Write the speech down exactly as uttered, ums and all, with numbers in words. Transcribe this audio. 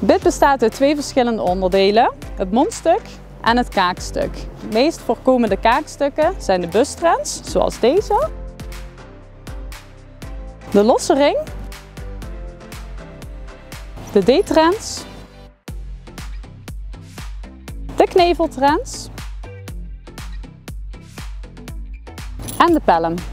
Dit bestaat uit twee verschillende onderdelen, het mondstuk en het kaakstuk. De meest voorkomende kaakstukken zijn de bustrends, zoals deze, de losse ring, de D-trends, de kneveltrends en de pelham.